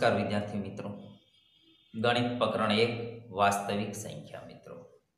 નમસ્કાર વિદ્યાર્થી મિત્રો, ગણિત પ્રકરણ 1 વાસ્તવિક સંખ્યા મિત્રો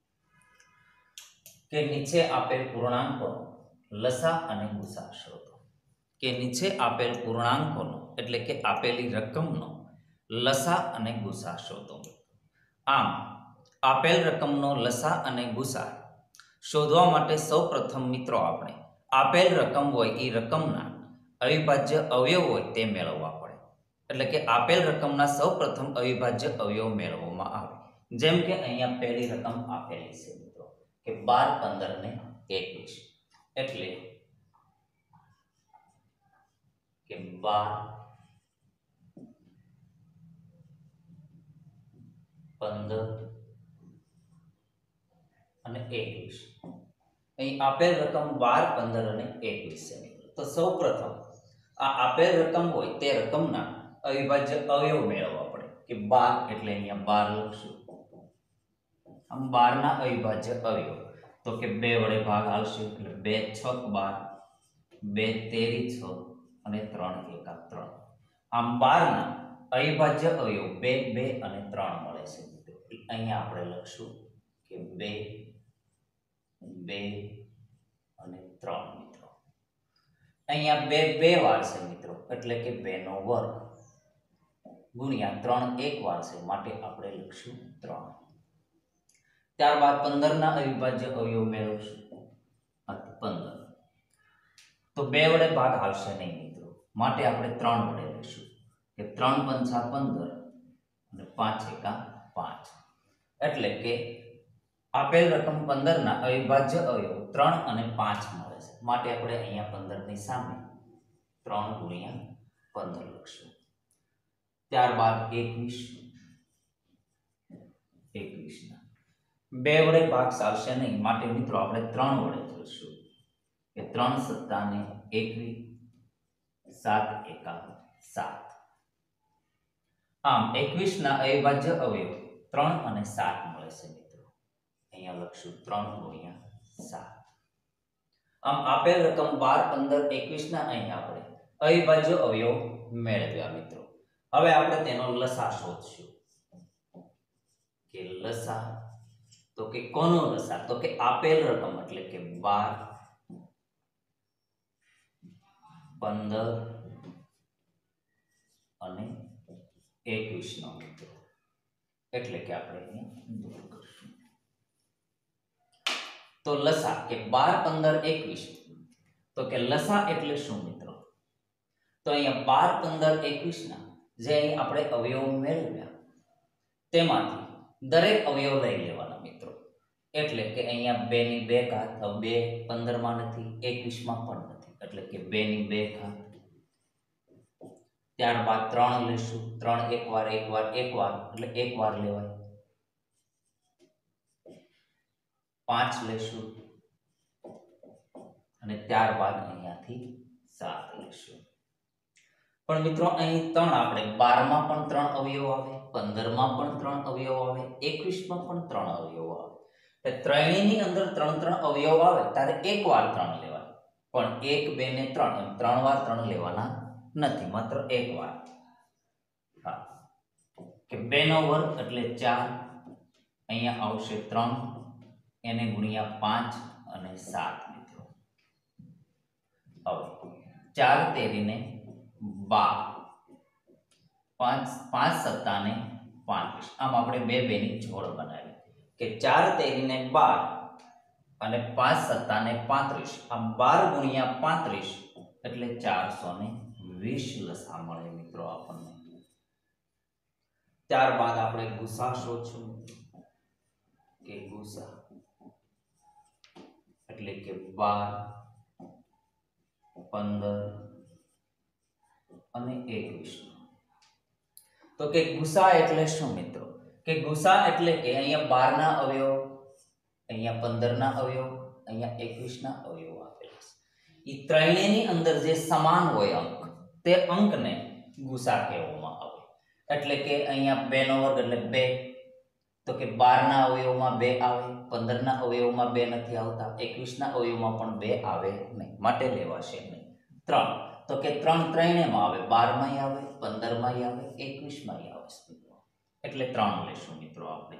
કે નીચે આપેલ પૂર્ણાંકોનો લસા અને ગુસા શોધો। કે નીચે આપેલ પૂર્ણાંકોનો એટલે કે આપેલી રકમનો લસા અને ગુસા શોધો। આમ આપેલ રકમનો લસા અને ગુસા શોધવા માટે સૌપ્રથમ મિત્રો આપણે આપેલ રકમ હોય એ રકમના અવિભાજ્ય અવયવ હોય તે મેળવવા પડે। એટલે કે આપેલ રકમના સૌપ્રથમ અવિભાજ્ય અવયવ મેળવવામાં આવે। જેમ કે અહીંયા પહેલી રકમ આપેલી છે મિત્રો કે 12, 15 ને 21 એટલે કે 12, 15 અને 21। અહીં આપેલ રકમ 12, 15 અને 21 છે મિત્રો। તો સૌપ્રથમ આ આપેલ રકમ હોય તે રકમના અવિભાજ્ય અવયવ મેળવવા પડે કે 12 એટલે અહીંયા 12 લખશું। આમ 12 ના અવિભાજ્ય અવયવ તો કે 2 વડે ભાગ આવશે એટલે 2 6 12, 2 તેરી 6 અને 3 એકા 3। આમ 12 ના અવિભાજ્ય અવયવ 2, 2 અને 3 મળે છે મિત્રો। અહીંયા આપણે લખશું કે 2, 2 અને 3 મિત્રો। અહીંયા 2 2 વાર છે મિત્રો એટલે કે 2 નો વર્ગ ગુણ્યા 3 એક વાર છે માટે આપણે લખશું 3। ત્યારબાદ 15 ના અવિભાજ્ય અવયવ મેળવશું 15 તો 2 વડે ભાગ આવશે નહીં મિત્રો માટે આપણે 3 વડે લઈશું કે 3 પંચા 15 અને 5 એકા 5 એટલે કે આપેલ રકમ 15 ના અવિભાજ્ય અવયવ 3 અને 5 મળે છે માટે આપણે અહીંયા 15 ની સામે 3 ગુણ્યા 15 લખશું। ત્યારબાદ 21 ના 2 વડે ભાગ ચાલશે નહીં માટે મિત્રો આપણે 3 વડે જોઈશું કે 3 સત્તા ને 21, 7 એકા 7। આમ 21 ના અવિભાજ્ય અવયવ 3 અને 7 મળે છે મિત્રો। અહીંયા લખશું 3 ગુણ્યા 7। આમ આપેલ રકમ 12, 15, 21 ના અહીંયા આપણે અવિભાજ્ય અવયવ મેળવ્યા મિત્રો। હવે આપણે તેનો લસા શોધશું કે લસા તો કે કોનો લસા તો કે આપેલ રકમ એટલે કે 12, 15 અને 21 નો મિત્રો એટલે કે આપણે અહીંયા દૂર કરશું તો લસા કે 12, 15, 21 તો કે લસા એટલે શું મિત્રો તો અહીંયા 12, 15, 21 ના જે અહીં આપણે અવયવ મેળવ્યા તેમાંથી દરેક અવયવ લઈ લેવાના મિત્રો। એટલે કે અહીંયા 2 ની 2 ઘાત 2 15 માં નથી 21 માં પણ નથી એટલે કે 2 ની 2 ઘાત। ત્યારબાદ 3 લેશું 3 એક વાર એટલે એક વાર લેવાય। 5 લેશું અને ત્યારબાદ અહીંયાથી 7 લેશું। પણ મિત્રો અહીં 3 આપણે 12 માં પણ 3 અવયવ આવે, 15 માં પણ 3 અવયવ આવે, 21 માં પણ 3 અવયવ આવે। એટલે ત્રણેયની અંદર 3 અવયવ આવે ત્યારે એક વાર 3 લેવાય પણ 1, 2 ને 3 એમ 3 વાર 3 લેવાના નથી માત્ર એક વાર। હા કે 2 નો વર્ગ એટલે 4 અહીંયા આવશે 3 એને ગુણ્યા 5 અને 7 મિત્રો। હવે 4 તેરીને 12, 5 સત્તા ને 35। આમ આપણે 2 2 ની જોડ બનાવી કે 4 તેરીને 12 અને 5 સત્તા ને 35। આમ 12 ગુણ્યા 35 એટલે 420 લસા મળે મિત્રો આપણને। ત્યારબાદ આપણે ગુસા શોધશું કે ગુસા એટલે કે 12, 15 અને 21 તો કે ગુસા એટલે શું મિત્રો કે ગુસા એટલે કે અહીંયા 12 ના અવયવ, અહીંયા 15 ના અવયવ, અહીંયા 21 ના અવયવ આપેલા છે। ઈ ત્રણેયની અંદર જે સમાન હોય અંક તે અંકને ગુસા કહેવામાં આવે। એટલે કે અહીંયા 2 નો વર્ગ એટલે 2 તો કે 12 ના અવયવમાં 2 આવે, 15 ના અવયવમાં 2 નથી આવતા, 21 ના અવયવમાં પણ 2 આવે નહીં માટે લેવાશે નહીં 3। તો કે 3 ત્રણેયમાં આવે, 12 માંય આવે, 15 માંય આવે, 21 માંય આવે મિત્રો. એટલે 3 લેશું મિત્રો આપણે.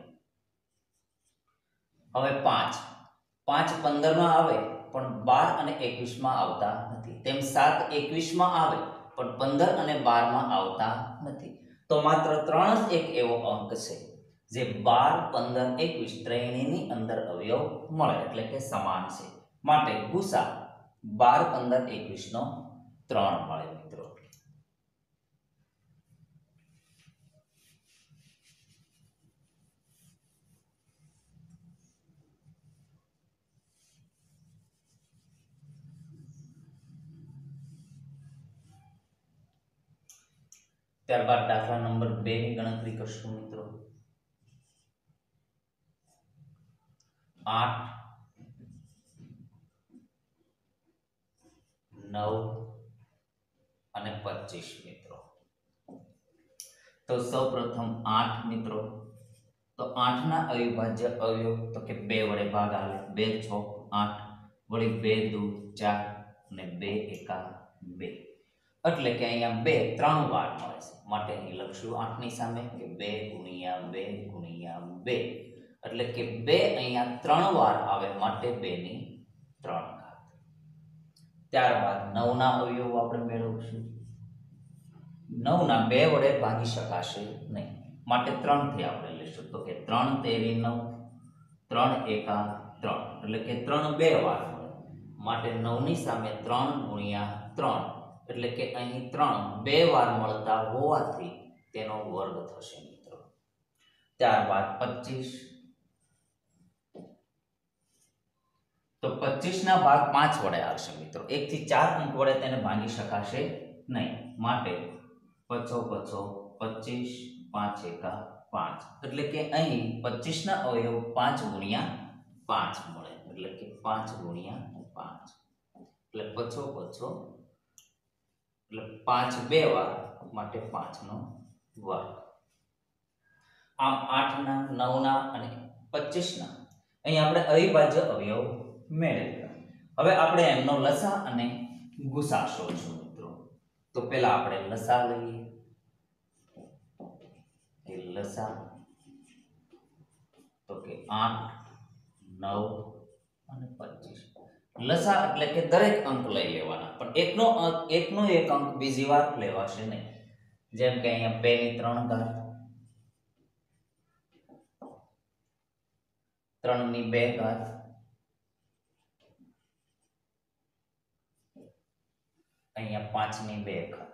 હવે 5 15 માં આવે પણ 12 અને 21 માં આવતા નથી. તેમ 7 21 માં આવે પણ 15 અને 12 માં આવતા નથી. તો માત્ર 3 જ એક એવો અંક છે જે 12 15 21 ત્રણેયની અંદર અવયવ મળે એટલે કે સમાન છે. માટે ગુસા 12 15 21 નો 3 મળે મિત્રો. ત્યારબાદ દાખલા નંબર 2 ની ગણતરી કરશું મિત્રો. 8 9 અને 25 મિત્રો. તો સૌપ્રથમ 8 મિત્રો. તો 8 ના અવિભાજ્ય અવયવ તો કે 2 વડે ભાગ આવે. 2 6 8 વળી 2 દૂ 4 અને 2 એકા 2 એટલે કે અહીંયા 2 3 વાર મળે છે. માટે અહીં લખશું 8 ની સામે કે 2 ગુણ્યા 2 ગુણ્યા 2 એટલે કે 2 અહીંયા 3 વાર આવે માટે 2 ની 3 ઘાત. ત્યારબાદ 9 ના અવયવો આપણે મેળવશું. 9 ના 2 વડે ભાગી શકાશે નહીં માટે 3 થી આપણે લેશું. તો કે 3 તેરી 9 3 એકા 3 એટલે કે 3 2 વાર મળે માટે 9 ની સામે 3 ગુણ્યા 3 એટલે કે અહીં 3 2 વાર મળતા હોવાથી તેનો વર્ગ થશે મિત્રો. ત્યારબાદ 25. તો 25 ના ભાગ 5 વડે આવશે મિત્રો. 1 થી 4 અંક વડે તેને ભાગી શકાશે નહીં માટે 5 25 5 એકા 5 એટલે કે અહીં 25 ના અવયવ 5 ગુણ્યા 5 મળે એટલે કે 5 ગુણ્યા 5 એટલે 50 એટલે 5 2 વાર માટે 5 નો વર્ગ. આમ 8 ના 9 ના અને 25 ના અહીં આપણે અવિભાજ્ય અવયવ મેળવ્યા. હવે આપણે એમનો લસા અને ગુસા શોધશું મિત્રો. તો પહેલા આપણે લસા લઈએ. લસા તો કે 8 9 અને 25. લસા એટલે કે દરેક અંક લઈ લેવાના પણ એકનો એક અંક બીજી વાર લેવાશે નહીં. જેમ કે અહીંયા 2 ની 3 ઘાત 3 ની 2 ઘાત અહીંયા 5 ની 2 ઘાત.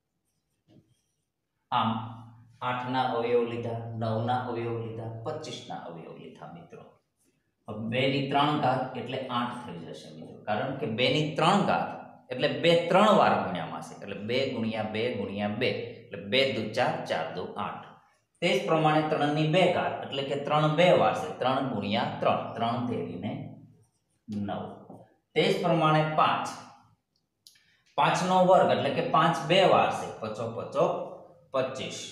આમ 8 ના અવયવ લીધા, 9 ના અવયવ લીધા, 25 ના અવયવ લીધા મિત્રો. 2 ની 3 ઘાત એટલે 8 થઈ જશે મિત્રો. કારણ કે 2 ની 3 ઘાત એટલે 2 3 વાર ગુણ્યામાં છે એટલે 2 ગુણ્યા 2 ગુણ્યા 2 એટલે 2 દુ 4 4 દુ 8. તે જ પ્રમાણે 3 ની 2 ઘાત એટલે કે 3 2 વાર છે 3 ગુણ્યા 3 3 તેરીને 9. તે જ પ્રમાણે 5 5 નો વર્ગ એટલે કે 5 2 વાર છે 5 25.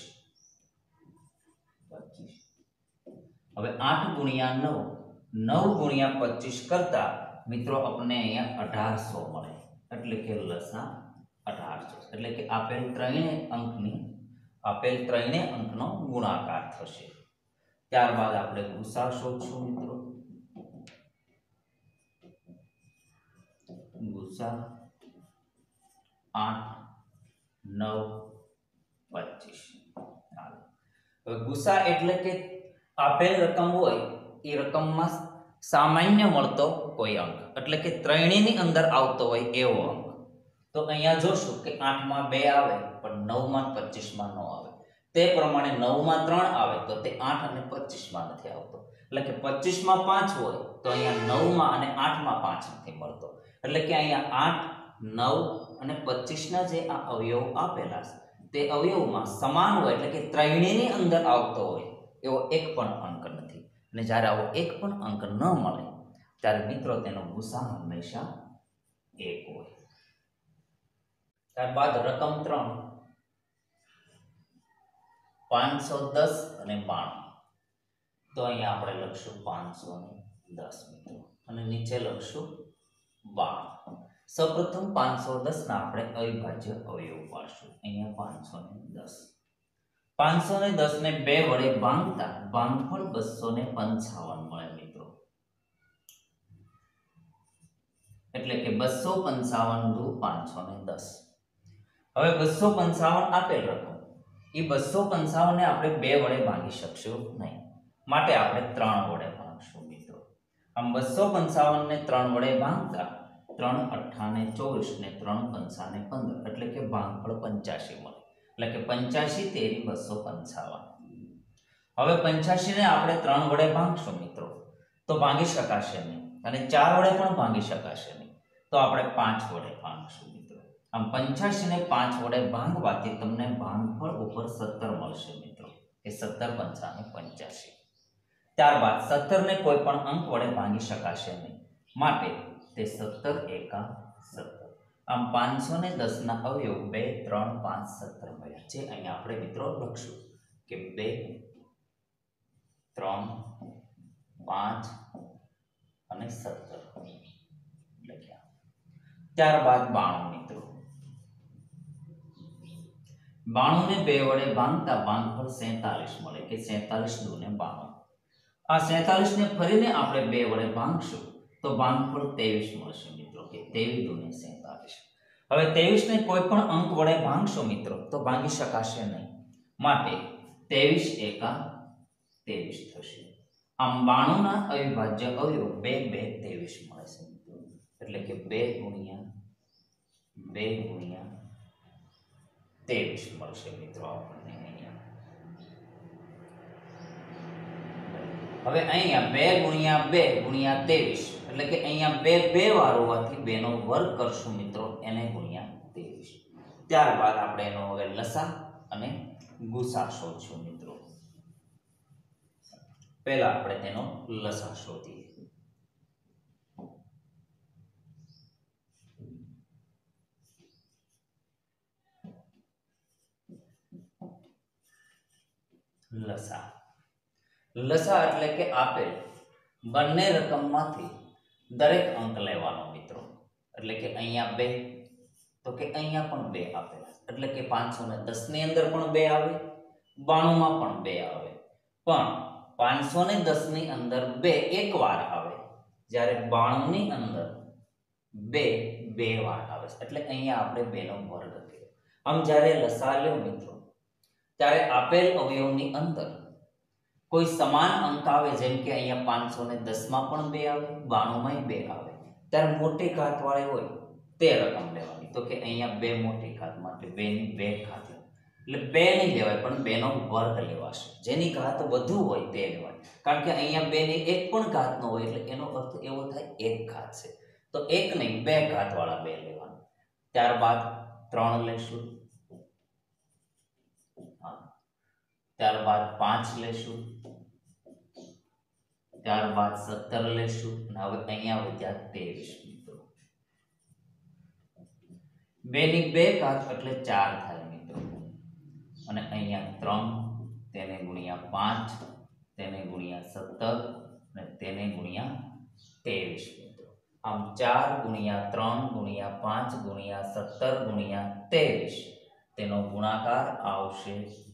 હવે 8 ગુણ્યા 9 9 ગુણ્યા 25 કરતા મિત્રો આપણને અહીંયા 1800 મળે એટલે કે લસા 1800 એટલે કે આપેલ ત્રણેય અંકનો ગુણાકાર થશે. ત્યારબાદ આપણે ગુસા શોધશું મિત્રો. ગુસા 8 9 25. હવે ગુસા એટલે કે આપેલ રકમ હોય એ રકમમાં સામાન્ય મળતો કોઈ અંક એટલે કે ત્રણેયની અંદર આવતો હોય એવો અંક. તો અહીંયા જોશું કે 8 માં 2 આવે પણ 9 માં 25 માં ન આવે. તે પ્રમાણે 9 માં 3 આવે તો તે 8 અને 25 માં નથી આવતો. એટલે કે 25 માં 5 હોય તો અહીંયા 9 માં અને 8 માં 5 નથી મળતો. એટલે કે અહીંયા 8 9 અને 25 ના જે આ અવયવ આપેલા છે તે અવયવમાં સમાન હોય એટલે કે ત્રણેયની અંદર આવતો હોય એવો એક પણ અંક નથી. અને જ્યારે આવો એક પણ અંક ન મળે ત્યારે મિત્રો તેનો ગુસા હંમેશા 1 હોય. ત્યારબાદ રકમ 3 510 અને 92. તો અહીંયા આપણે લખશું 510 મિત્રો અને નીચે લખશું 92. સૌપ્રથમ 510 ના આપણે અવિભાજ્ય અવયવ પાડશું. અહીંયા 510 510 ને 2 વડે ભાંગતા ભાગફળ 255 મળે મિત્રો. એટલે કે 255 દુ 510. હવે 255 આપેલ રકમ એ 255 ને આપણે 2 વડે ભાગી શકશું નહીં, માટે આપણે 3 વડે ભાગશું મિત્રો. આમ 255 ને 3 વડે ભાગતા 3 8 ને 24 ને 3 5 ને 15 એટલે કે ભાગફળ 85 મળે. એટલે કે 85 તેરી 255. હવે 85 ને આપણે 3 વડે ભાગશું મિત્રો તો ભાગી શકાશે નહીં, અને 4 વડે પણ ભાગી શકાશે નહીં, તો આપણે 5 વડે ભાગશું મિત્રો. આમ 85 ને 5 વડે ભાગવાથી તમને ભાગફળ ઉપર 17 મળશે મિત્રો, કે 17 5 ને 85. ત્યારબાદ 17 ને કોઈ પણ અંક વડે ભાગી શકાશે નહીં, માટે તે 17 એકા 17. આમ 510 ના અવયવ 2 3 5 17 મળ્યા છે. અહીંયા આપણે મિત્રો લખશું કે 2 3 5 અને 17 લખ્યા. ત્યારબાદ 92 મિત્રો. 92 ને 2 વડે ભાગતા ભાગફળ 47 મળે, કે 47 દુ ને 92. આ 47 ને ફરીને આપણે 2 વડે ભાગશું તો ભાગફળ 23 મળશે મિત્રો, કે 23 દુ ને 47. હવે 23 ને કોઈ પણ અંક વડે ભાગશો મિત્રો તો ભાગી શકાશે નહીં, માટે 23 એકા 23 થશે. આમ 92 ના અવિભાજ્ય અવયવ 2 2 23 મળે છે મિત્રો. એટલે કે 2 ગુણ્યા 23 મળશે મિત્રો આપણને અહીંયા. હવે અહીંયા 2 ગુણ્યા 2 ગુણ્યા 23 એટલે કે અહીંયા 2 2 વાર હોવાથી 2 નો વર્ગ કરશું મિત્રો, એને ગુણ્યા 23. ત્યારબાદ આપણે એનો હવે લસા અને ગુસા શોધશું મિત્રો. પહેલા આપણે તેનો લસા શોધીએ. લસા લસા એટલે કે આપેલ બંને રકમમાંથી દરેક અંક લેવાનો મિત્રો. એટલે કે અહીંયા 2 તો કે અહીંયા પણ 2 આપેલા, એટલે કે 510 ની અંદર પણ 2 આવે, 92 માં પણ 2 આવે. પણ 510 ની અંદર 2 એક વાર આવે, જ્યારે 92 ની અંદર 2 2 વાર આવે. એટલે અહીંયા આપણે 2 નો વર્ગ કર્યો. આમ જ્યારે લસા લ્યો મિત્રો ત્યારે આપેલ અવયવની અંદર કોઈ સમાન અંક આવે, જેમ કે અહીંયા 510 માં પણ 2 આવે, 92 માં 2 આવે, ત્યારે મોટી ઘાત વાળી હોય તે રકમ લેવાની. તો કે અહીંયા 2 મોટી ઘાત માટે 2 ની 2 ઘાત, એટલે 2 નહીં લેવાય પણ 2 નો વર્ગ લેવાશે. જેની ઘાત વધુ હોય તે લેવાય, કારણ કે અહીંયા 2 ની એક પણ ઘાત ન હોય, એટલે એનો અર્થ એવો થાય 1 ઘાત છે. તો 1 નહીં 2 ઘાત વાળા 2 લેવાના. ત્યારબાદ 3 લેશું, ત્યારબાદ 5 લેશું, ત્યારબાદ 17 લેશું, અને હવે અહીંયા વધ્યા 23 મિત્રો. 2 ની 2 ઘાત એટલે 4 થાય મિત્રો, અને અહીંયા 3, તેને ગુણ્યા 5, તેને ગુણ્યા 17 અને તેને ગુણ્યા 23 મિત્રો. આમ 4 ગુણ્યા 3 ગુણ્યા 5 ગુણ્યા 17 ગુણ્યા 23, તેનો ગુણાકાર આવશે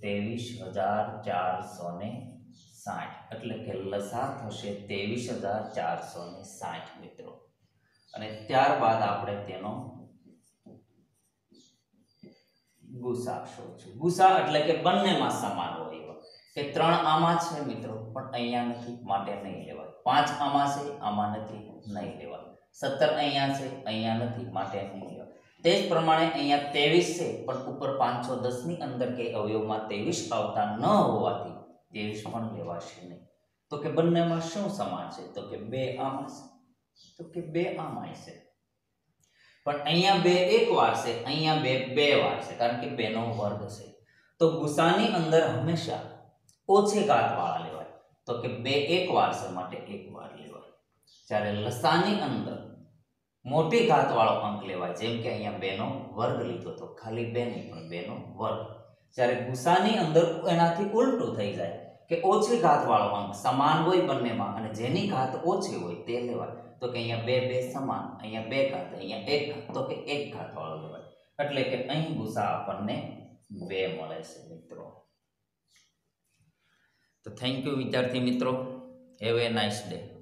23,460. એટલે કે લસા થશે 23,460 મિત્રો. અને ત્યારબાદ આપણે તેનો ગુસા શોધશું. ગુસા એટલે કે બંનેમાં સમાન હોય એવા, કે 3 આમાં છે મિત્રો પણ અહીંયા નથી, માટે નહીં લેવાય. 5 આમાં છે, આમાં નથી, નહીં લેવાય. 17 અહીંયા છે, અહીંયા નથી, માટે નહીં લેવાય. તે જ પ્રમાણે અહીંયા 23 છે પણ ઉપર 510 ની અંદર કે અવયવમાં 23 આવતા ન હોવાથી 23 પણ લેવાશે નહીં. તો કે બંનેમાં શું સમાન છે? તો કે 2 આમાં છે, તો કે 2 આમાં છે. પણ અહીંયા 2 એક વાર છે, અહીંયા 2 2 વાર છે, કારણ કે 2 નો વર્ગ છે. તો ગુસાની અંદર હંમેશા ઓછી ઘાત વાળા લેવાય. તો કે 2 એક વાર છે, માટે એક વાર લેવાય. જ્યારે લસાની અંદર મોટી ઘાત વાળો અંક લેવાય, જેમ કે અહીંયા 2 નો વર્ગ લીધો તો ખાલી 2 નહીં પણ 2 નો વર્ગ. જ્યારે ગુસાની અંદર એનાથી ઉલટું થઈ જાય, કે ઓછી ઘાત વાળો અંક સમાન હોય બંનેમાં, અને જેની ઘાત ઓછી હોય તે લેવાય. તો તો કે અહીંયા બે બે સમાન, અહીંયા બે ઘાત, અહીંયા એક ઘાત, તો કે એક ઘાત વાળો લેવાય. એટલે કે અહીં ગુસા આપણને 2 મળે છે મિત્રો. તો થેન્ક યુ વિદ્યાર્થી મિત્રો. Have a nice day.